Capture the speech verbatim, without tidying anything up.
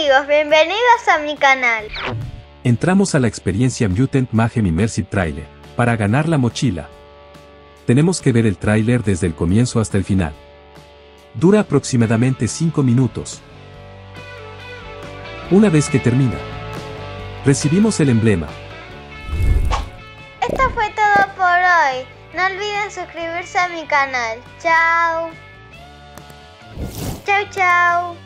amigos, bienvenidos a mi canal. Entramos a la experiencia Mutant Mayhem Immersive Trailer, para ganar la mochila. Tenemos que ver el tráiler desde el comienzo hasta el final. Dura aproximadamente cinco minutos. Una vez que termina, recibimos el emblema. Esto fue todo por hoy. No olviden suscribirse a mi canal. Chao. Chao, chao.